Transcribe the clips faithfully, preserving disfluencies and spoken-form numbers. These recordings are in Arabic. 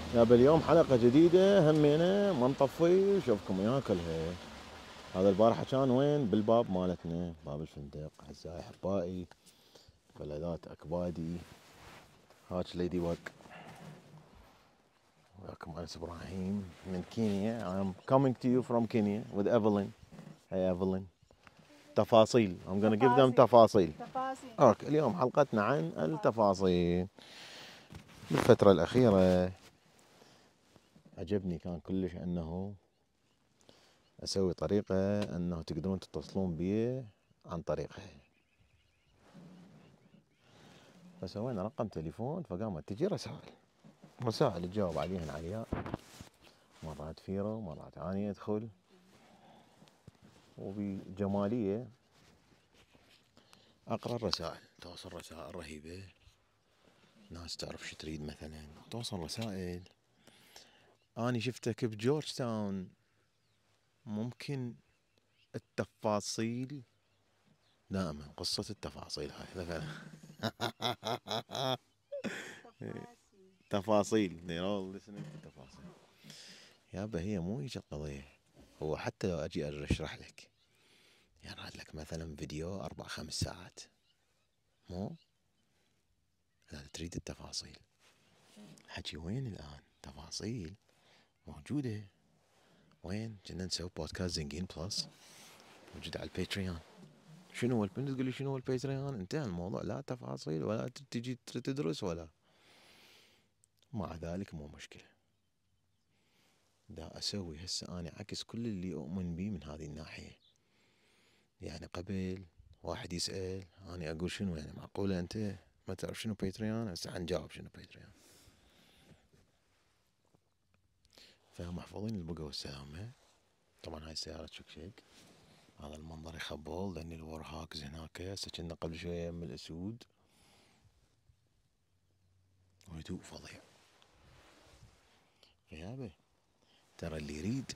يابا اليوم حلقة جديدة همينة ما نطفي وشوفكم ياكلها. هذا البارحة كان وين؟ بالباب مالتنا، باب الفندق. اعزائي احبائي، فلذات اكبادي، هاك ليدي بق وياكم انس ابراهيم من كينيا. I'm coming to you from Kenya with Evelyn. Hey Evelyn. تفاصيل. I'm gonna give them تفاصيل. تفاصيل. اوكي، اليوم حلقتنا عن التفاصيل. بالفترة الأخيرة عجبني كان كلش أنه أسوي طريقة أنه تقدرون تتصلون بي عن طريقها. فسوينا رقم تليفون، فقامت تجي رسائل رسائل تجاوب عليهن علياء، مرات فيرو مرات أنا أدخل، وبجمالية أقرأ الرسائل. توصل رسائل رهيبة، ناس تعرف شو تريد. مثلا توصل رسائل أنا شفتك بجورج تاون، ممكن التفاصيل. دائما قصة التفاصيل هاي مثلا. تفاصيل they're all listening to تفاصيل. يابا هي مو هيك القضية. هو حتى لو أجي أشرح لك، يعني راد لك مثلا فيديو أربع خمس ساعات، مو لا تريد التفاصيل. الحكي وين الآن؟ تفاصيل موجودة وين؟ كنا نسوي بودكاست زنقين بلس، موجود على الباتريون. شنو هو البنت؟ تقول لي شنو هو الباتريون؟ انتهى الموضوع، لا تفاصيل ولا تجي تدرس ولا. مع ذلك مو مشكلة، دا أسوي هسه أنا عكس كل اللي أؤمن به من هذه الناحية. يعني قبل واحد يسأل أنا أقول شنو، يعني معقولة أنت ما تعرف شنو باتريون؟ هسه حنجاوب شنو باتريون. فمحفوظين البقى والسلامة. طبعا هاي السيارة تشكشك، هذا المنظر يخبل لأن الور هاكز هناك. هسه كنا قبل شوية من الأسود، وهدوء فظيع. فيابا ترى اللي يريد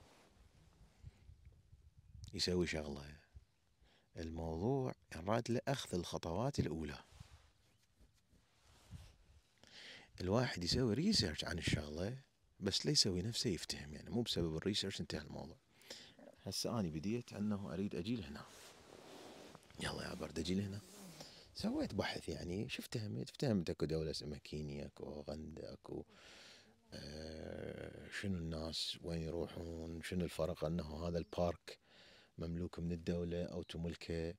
يسوي شغله، الموضوع يراد له أخذ الخطوات الأولى. الواحد يسوي ريسيرش عن الشغلة بس لا يسوي نفسه يفتهم، يعني مو بسبب الريسيرش انتهى الموضوع. هسه أنا بديت أنه أريد أجي لهنا، يلا يا برد أجي لهنا. سويت بحث، يعني شفت اهميت افتهمت اكو دولة اسمها كينيا، اكو اوغندا، اكو آه شنو الناس وين يروحون، شنو الفرق انه هذا البارك مملوك من الدولة او تملكه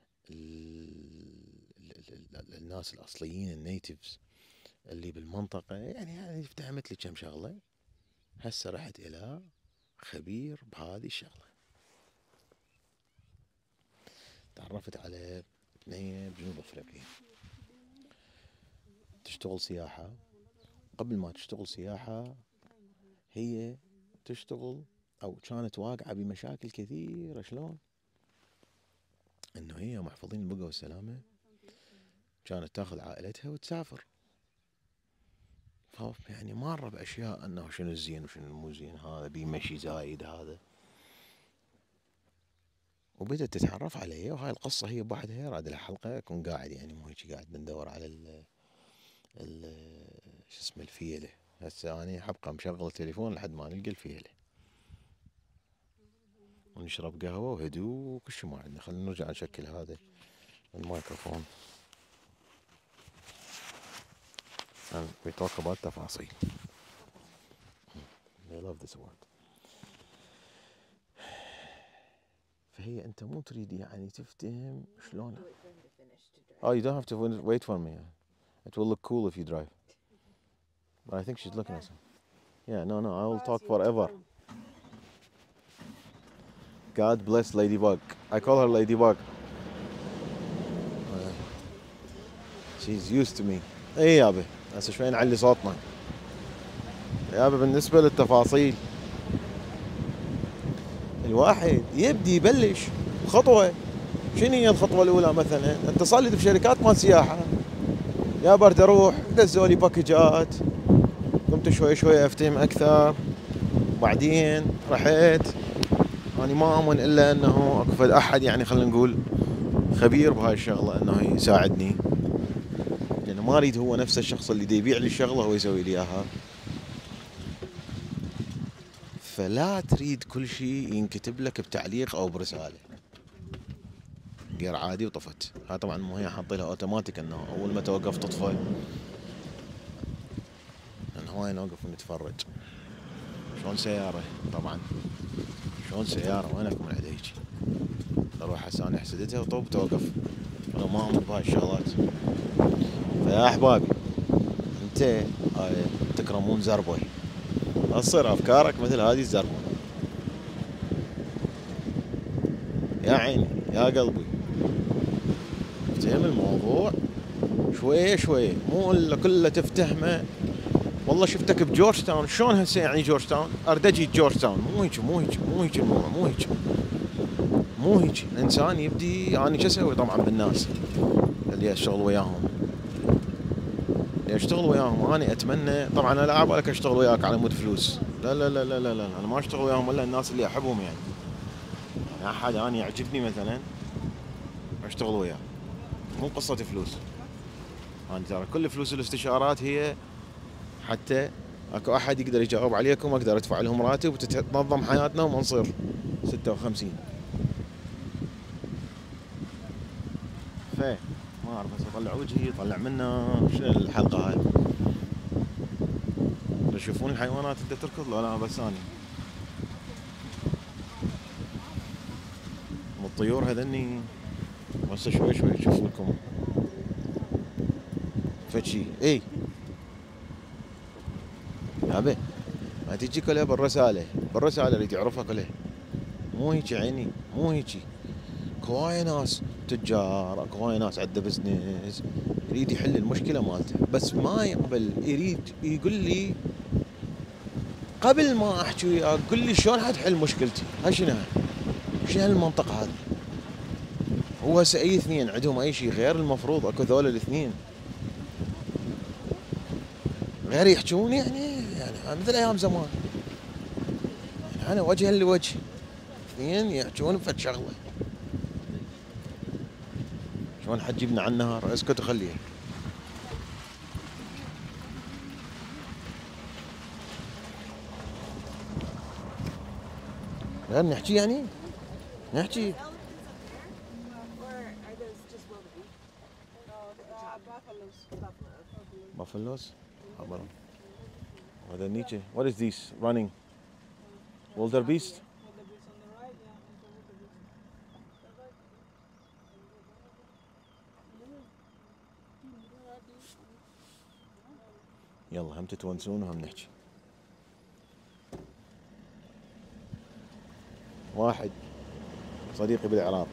الناس الاصليين النيتيفز اللي بالمنطقة. يعني يعني افتهمت لي كم شغلة. هسه رحت الى خبير بهذه الشغلة، تعرفت على بنية بجنوب افريقيا تشتغل سياحة. قبل ما تشتغل سياحة هي تشتغل او كانت واقعة بمشاكل كثيرة. شلون؟ انه هي محفوظين البقى والسلامة كانت تاخذ عائلتها وتسافر، يعني مارة باشياء انه شنو الزين وشنو المو زين، هذا بيمشي زايد هذا. وبدت تتعرف علي، وهاي القصة هي بوحدها راد لها حلقة اكون قاعد، يعني مو هيك قاعد بندور على ال ال شو اسمه الفيلة. هسه اني حبقى مشغل التليفون لحد ما نلقى الفيلة ونشرب قهوة وهدوء وكل شي ما عندنا. خلينا نرجع نشكل هذا الميكروفون and we talk about تفاصيل. I love this word. فهي أنت مو تريد يعني تفتهم شلون. Oh, you don't have to wait for me. It will look cool if you drive. But I think she's looking at something. Yeah, no, no, I will talk forever. God bless Ladybug. I call her Ladybug. She's used to me. ايه يابا هسه شوي نعلي صوتنا. يابا بالنسبة للتفاصيل، الواحد يبدي يبلش خطوة. شنو هي الخطوة الأولى؟ مثلا اتصل لي بشركات مال سياحة، يا برد أروح دزوا لي باكجات، قمت شوي شوي أفتهم أكثر. وبعدين رحت، أنا ما أؤمن إلا أنه أكو فد أحد، يعني خلينا نقول خبير بهاي الشغلة، أنه يساعدني، لأنه ما أريد هو نفس الشخص اللي دي يبيع لي الشغلة هو يسوي لي إياها. فلا تريد كل شيء ينكتب لك بتعليق او برساله. غير عادي وطفت. ها طبعا مو هي حاطين لها اوتوماتيك انه اول ما توقف تطفى. لان هواي نوقف ونتفرج. شلون سياره طبعا. شلون سياره وينكم من هيجي. اروح هسه انا حسدتها وطوب توقف. انا ما امر بهاي الشغلات. فيا احبابي انت هاي تكرمون زربه. تصير افكارك مثل هذه الزربه. يا عيني يا قلبي. افتهم الموضوع شويه شويه، مو الا كله تفتهمه. والله شفتك بجورج تاون، شلون هسه يعني جورج تاون؟ اردجي جورج تاون، مو هيك مو هيك مو هيك الموضوع، مو هيك مو هيك. الانسان يبدي انا شو اسوي طبعا بالناس اللي اشتغل وياهم. اللي اشتغل وياهم انا اتمنى طبعا انا لا عبالك اشتغل وياك على مود فلوس، لا لا لا لا لا, لا. انا ما اشتغل وياهم الا الناس اللي احبهم يعني. يعني احد انا يعجبني مثلا اشتغل وياه، مو قصة فلوس. انا ترى كل فلوس الاستشارات هي حتى اكو احد يقدر يجاوب عليكم، اقدر ادفع لهم راتب وتتنظم حياتنا وما نصير ستة وخمسين. ف ما اعرف بس اطلع وجهي يطلع منه شنو الحلقه هاي. تشوفون الحيوانات انت تركض لا لا بس اني الطيور هذني هسه شوي شوي اشوف لكم فشي. اي ابي ما تجي كلها بالرساله، بالرساله اللي تعرفها كلها. مو هيك عيني مو هيك. كواي ناس تجار، كواي ناس عنده بزنس يريد يحل المشكله مالته، بس ما يقبل يريد يقول لي قبل ما احكي وياك قل لي شلون حتحل مشكلتي. هاي شنو هاي؟ شنو هالمنطق هذا؟ هو هسه اي اثنين عندهم اي شيء غير المفروض اكو ذول الاثنين غير يحجون يعني يعني مثل ايام زمان. يعني انا وجها لوجه اثنين يحجون بفد شغله. شلون حتجيبنا على النهار؟ اسكت وخليها. غير نحكي يعني نحكي. Buffaloes? هذا نيتشه. What is this running? Wildebeest? يلا هم تتونسون وهم نحكي. واحد صديقي بالعراق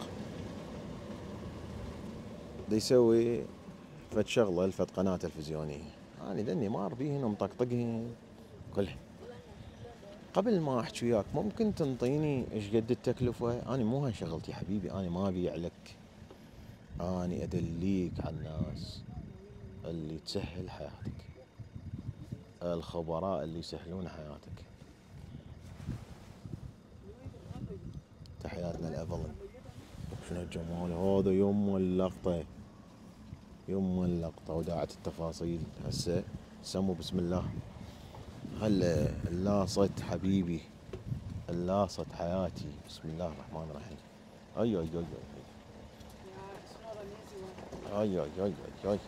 دا يسوي فد شغله لفد قناه تلفزيونيه. انا ذني مار بيهن ومطقطقهن كلهن. قبل ما احكي وياك ممكن تنطيني ايش قد التكلفه؟ انا مو هاي شغلتي حبيبي، انا ما ابيع لك، انا ادليك على الناس اللي تسهل حياتك، الخبراء اللي يسهلون حياتك. تحياتنا لأفلن. شنو الجمال هذا يوم اللقطة، يوم اللقطة وداعت التفاصيل. هسه سموا بسم الله. هلا اللاصت حبيبي، اللاصت حياتي. بسم الله الرحمن الرحيم. اي اي اي اي اي اي اي اي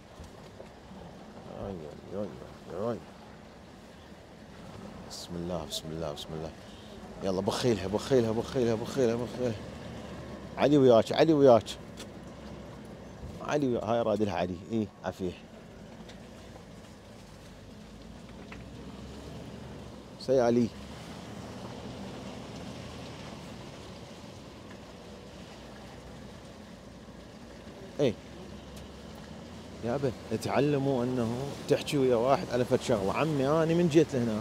اي اي اي اي. بسم الله بسم الله بسم الله. يلا بخيلها بخيلها بخيلها بخيلها بخيلها. علي وياك علي وياك علي وياك. هاي راد لها علي. اي عفيه. سي علي. اي يابا تعلموا انه تحكي ويا واحد على فد شغله. عمي انا من جيت لهنا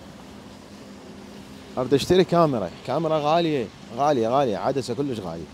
اريد اشتري كاميرا، كاميرا غاليه غاليه غاليه، عدسه كلش غاليه.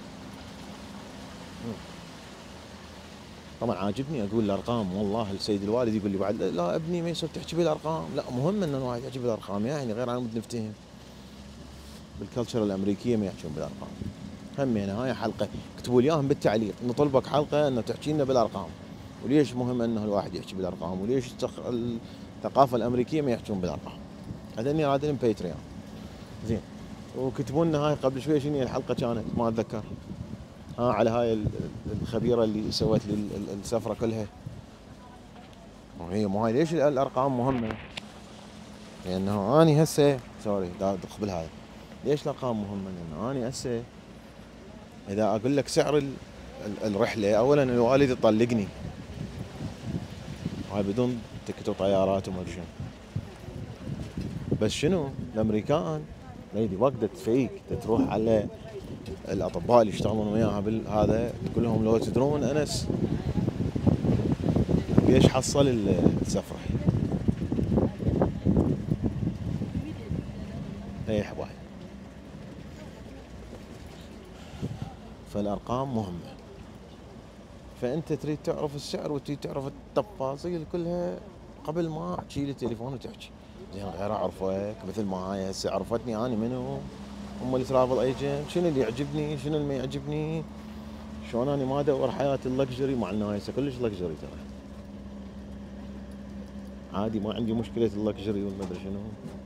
طبعا عاجبني اقول الارقام. والله السيد الوالد يقول لي بعد لا ابني ما يصير تحكي بالارقام. لا مهم ان الواحد يحكي بالارقام، يعني غير عن نفتهم بالكلتشر الامريكيه ما يحكون بالارقام. هم يعني هاي حلقه اكتبوا لي اياهم بالتعليق، نطلبك حلقه انه تحكي لنا بالارقام، وليش مهم انه الواحد يحكي بالارقام، وليش الثقافه الامريكيه ما يحكون بالارقام. هذني رادين باتريون. زين. وكتبوا لنا هاي قبل شوي شنو الحلقه كانت ما اتذكر، ها على هاي الخبيره اللي سوت لي السفره كلها. وهي مو هاي ليش الارقام مهمه؟ لانه اني هسه سوري دق بالهذا. ليش الارقام مهمه؟ لانه اني هسه اذا اقول لك سعر الرحله، اولا الوالد يطلقني هاي بدون تكت وطيارات وما ادري شنو. بس شنو الامريكان ليدي وقت تفيك تروح على الاطباء اللي يشتغلون وياها بالهذا تقول لهم لو تدرون انس بيش حصل السفره. اي حبايب، فالارقام مهمه. فانت تريد تعرف السعر وتريد تعرف التفاصيل كلها قبل ما تشيل التليفون وتحكي. زين غير اعرفك مثل ما هاي هسه عرفتني اني منو، هم الترافل ايجنت، شنو اللي يعجبني شنو اللي ما يعجبني، شلون اني ما ادور حياتي اللكجري، مع انه هسه كلش لكجري ترى عادي، ما عندي مشكله اللكجري والما ادري شنو.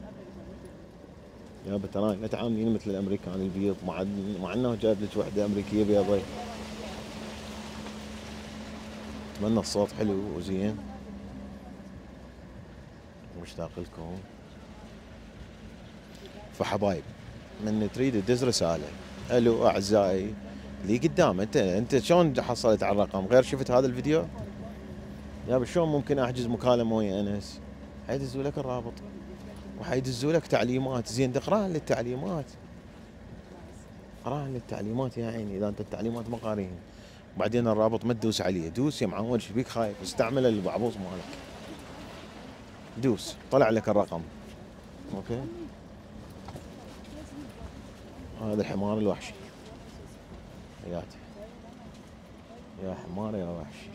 يابا ترى لا تعاملين مثل الامريكان البيض، مع مع انه جايب لك وحده امريكيه بيضاء. اتمنى الصوت حلو وزين، مشتاق لكم. فحبايب من تريد تدز رساله، الو اعزائي اللي قدام، انت انت شلون حصلت على الرقم غير شفت هذا الفيديو؟ يابا شلون ممكن احجز مكالمه ويا انس؟ حيدزوا لك الرابط وحيدزوا لك تعليمات. زين تقراها للتعليمات، قراها للتعليمات يا عيني، اذا انت التعليمات ما قاريهم. وبعدين الرابط ما تدوس عليه، دوس يا معود ايش بيك خايف؟ استعمل البعبوص مالك، دوس طلع لك الرقم. اوكي، هذا الحمار الوحشي حياتي، يا حمار يا وحشي.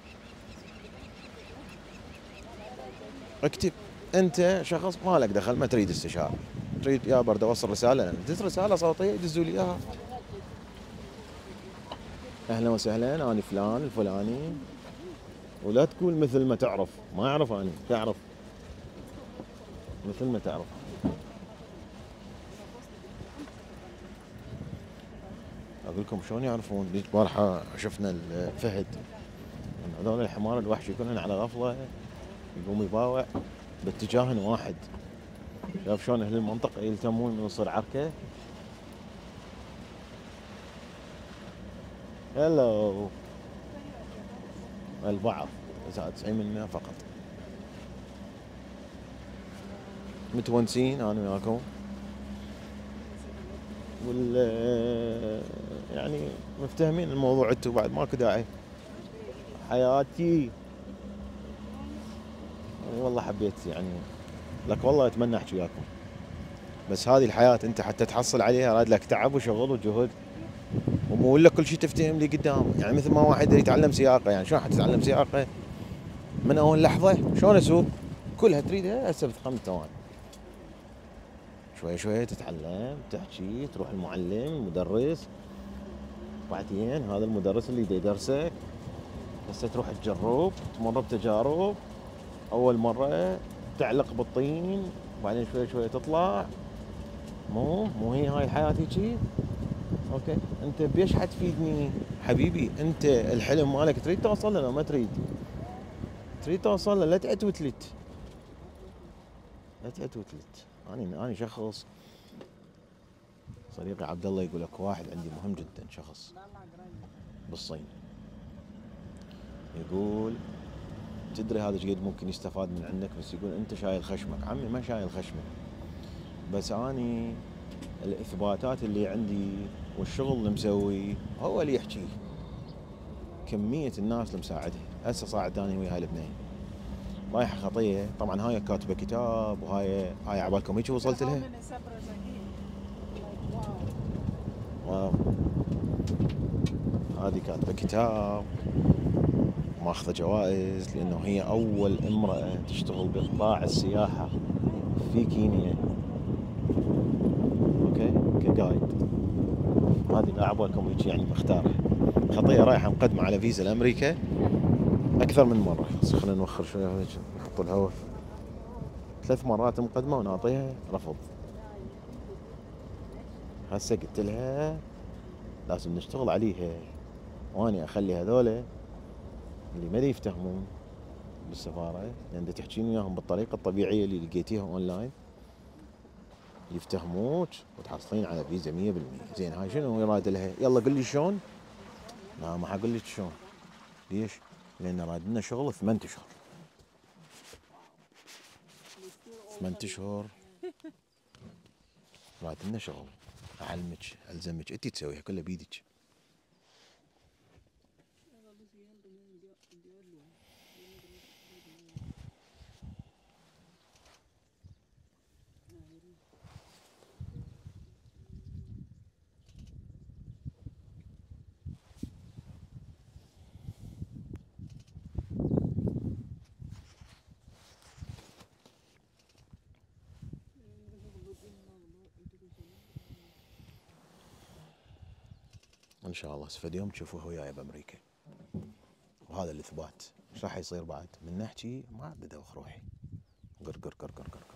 اكتب انت شخص ما لك دخل، ما تريد استشاره، تريد يا برد اوصل رساله، دز رساله صوتيه يدزوا لي اياها. اهلا وسهلا انا فلان الفلاني، ولا تقول مثل ما تعرف، ما اعرف اني، تعرف مثل ما تعرف. اقول لكم شلون يعرفون. ذيك البارحه شفنا الفهد، هذول الحمار الوحشي كلهن على غفله يقوم يباوع باتجاه واحد. شايف شلون اهل المنطقه يلتمون من يصير عركه. هلو البعض تسعين بالمئة فقط متونسين انا وياكم، وال يعني مفتهمين الموضوع انتم بعد، ماكو داعي. حياتي والله حبيت يعني لك والله اتمنى احكي وياكم، بس هذه الحياه انت حتى تحصل عليها راد لك تعب وشغل وجهد، ومو لك كل شيء تفتهم لي قدام. يعني مثل ما واحد يتعلم سياقه، يعني شلون حتتعلم سياقه من اول لحظه؟ شلون اسوق كلها تريدها هسه بخمس ثواني. شوي شوي تتعلم تحكي، تروح المعلم المدرس، بعدين هذا المدرس اللي يدرسك هسه تروح تجرب تمر بتجارب. اول مره تعلق بالطين، وبعدين شوي شوي تطلع. مو مو هي هاي الحياه هيجي. اوكي انت بيش حتفيدني حبيبي؟ انت الحلم مالك تريد توصل له ما تريد؟ تريد توصل له لا تعت وتلت، لا تعت وتلت. انا انا شخص صديقي عبد الله يقول لك واحد عندي مهم جدا، شخص بالصين يقول تدري هذا ايش قد ممكن يستفاد من عندك، بس يقول انت شايل خشمك. عمي ما شايل خشمك، بس اني الاثباتات اللي عندي والشغل اللي مسويه هو اللي يحكيه. كمية الناس اللي مساعدها هسه صاعداني ويا هاي البنية رايحة خطية. طبعا هاي كاتبة كتاب، وهاي هاي عبالكم هيك وصلت لها. واو هذه كاتبة كتاب ماخذة جوائز، لانه هي اول امرأة تشتغل بقطاع السياحة في كينيا. اوكي كجايد. هذه لا عبالكم هيك يعني مختارة خطية، رايحة مقدمة على فيزا لامريكا اكثر من مرة. خلينا نوخر شوية هيك نحط الهواء. ثلاث مرات مقدمة ونعطيها رفض. هسه قلت لها لازم نشتغل عليها، واني اخلي هذولا اللي ما يفتهمون بالسفاره، لان تحكين وياهم بالطريقه الطبيعيه اللي لقيتيها اونلاين يفتهموك وتحصلين على فيزا مية بالمية. زين هاي شنو يراد لها؟ يلا قل لي شلون. لا ما حقول لك شلون. ليش؟ لان راد لنا شغل ثمان اشهر. ثمان اشهر راد لنا شغل. اعلمك الزمك انت تسويها كلها بيدك. ان شاء الله سفد يوم تشوفوه وياي بامريكا، وهذا الاثبات. ايش راح يصير بعد؟ من نحكي ما عاد بدوخ روحي. قر قر قر قر قر قر.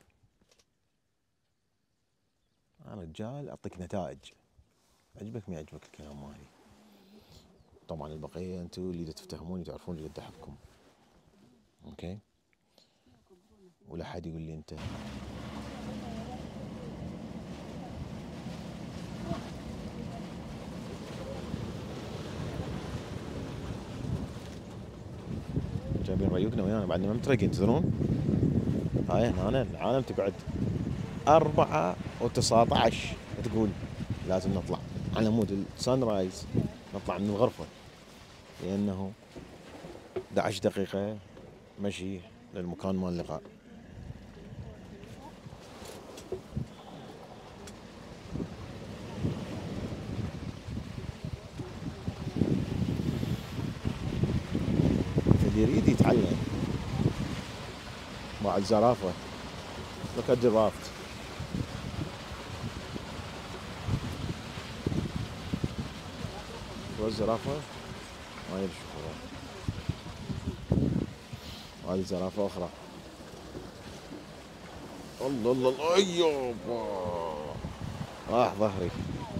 انا رجال اعطيك نتائج، عجبك ما يعجبك الكلام مالي. طبعا البقيه انتم اللي تفتهموني تعرفون اللي قد احبكم. اوكي؟ ولا حد يقول لي انت جايبين ريوقنا ويانا بعدنا ما مترقين تدرون؟ هاي هنا العالم تقعد أربعة وتسعة عشر تقول لازم نطلع على مود السان رايز، نطلع من الغرفة، لأنه أحد عشر دقيقة مشي للمكان مال اللقاء. اللي يريد يتعلم مع الزرافة. Look at the raft. شو الزرافة؟ ما ادري شو هو. هذه زرافة أخرى. الله الله الله أيوبا راح ظهري.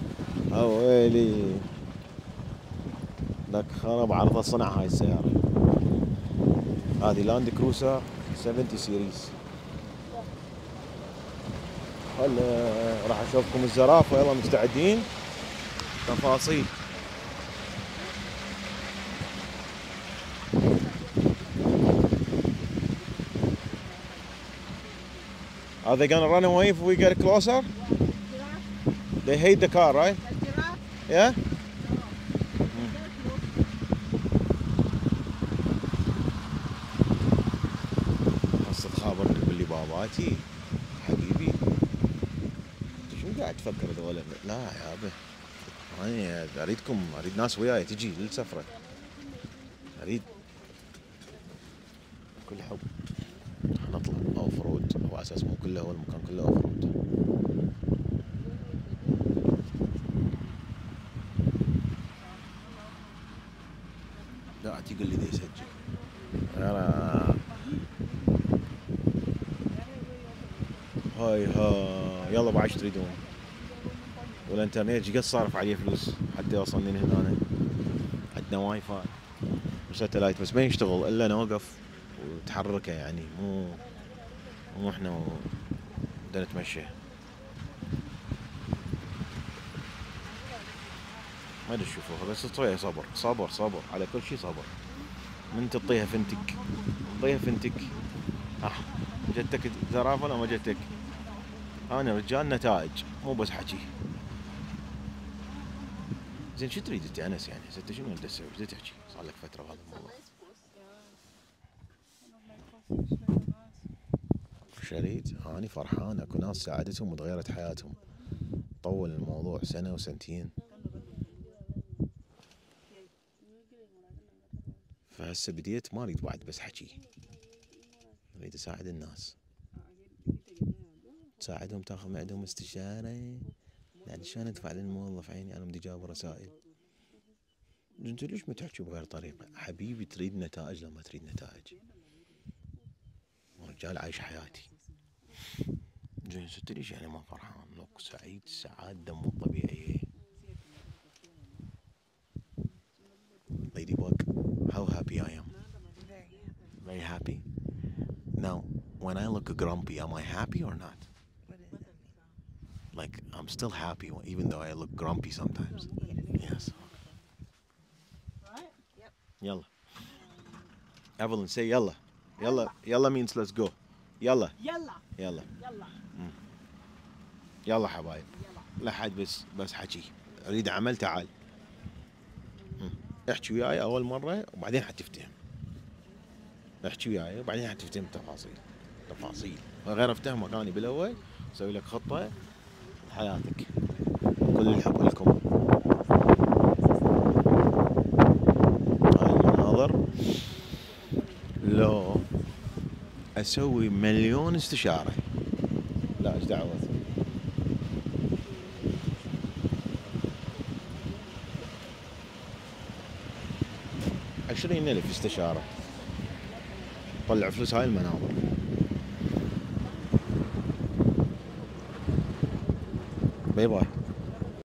ويلي لك خرب عرض صنع هاي السيارة. هذه لاند كروزر سبعين سيريز. هلا راح اشوفكم الزرافة. يلا مستعدين؟ تفاصيل. Are they gonna run away if we get closer? They hate the car, right? Yeah? هسه تخابرني باللي باباتي حبيبي. شو قاعد تفكر ذولا؟ لا يابا انا اريدكم، اريد ناس وياي تجي للسفرة. اريد كل حب. نطلع اوف رود، هو اساس مو كله هو المكان كله اوف رود. لا تقول لي ذي يسجل. انا هاي ها يلا بعد ايش تريدون؟ والانترنت قد صارف عليه فلوس حتى يوصلني هنا. عندنا واي فاي وساتلايت بس ما يشتغل الا نوقف وتحركه، يعني مو مو احنا بدنا نتمشى. ما ادري تشوفوها بس تطيها صبر صبر صبر على كل شيء صبر. من تطيها فنتك طيها فنتك. اه جتك زرافه ولا ما جتك؟ انا رجال نتائج مو بس حكي. زين شو تريد انت انس؟ يعني انت شنو انت تسوي؟ ايش تحكي؟ صار لك فتره بهذا الموضوع. شريت اني فرحان اكو ناس ساعدتهم وتغيرت حياتهم. طول الموضوع سنه وسنتين، فهسه بديت ما اريد بعد بس حكي. اريد اساعد الناس، تساعدهم تاخذ من عندهم استشاره. يعني شلون ادفع للموظف؟ عيني انا بدي جاوب رسائل. انت ليش ما تحكي بغير طريقه؟ حبيبي تريد نتائج لما تريد نتائج. رجال عايش حياتي زين ست ليش يعني ما فرحان؟ لوك سعيد سعادة مو طبيعية. Ladybug, how happy I am. Very happy. Now, when I look grumpy, am I happy or not? What does that mean? Like, I'm still happy even though I look grumpy sometimes. Yes. Right? Yep. Yalla. Evelyn, say yalla. Yalla. Yalla means let's go. Yalla. يلا Yalla. يلا يلا حبايب. لا حد بس بس حكي. اريد عمل تعال. مم. احكي وياي اول مرة وبعدين حتفتهم. احكي وياي وبعدين حتفتهم تفاصيل. تفاصيل. غير افتهم مكاني بالاول اسوي لك خطة حياتك. كل الحب لكم. هاي المناظر لو اسوي مليون استشارة. لا ايش دعوة. عشرين ألف استشارة طلع فلوس هاي المناظر. باي باي.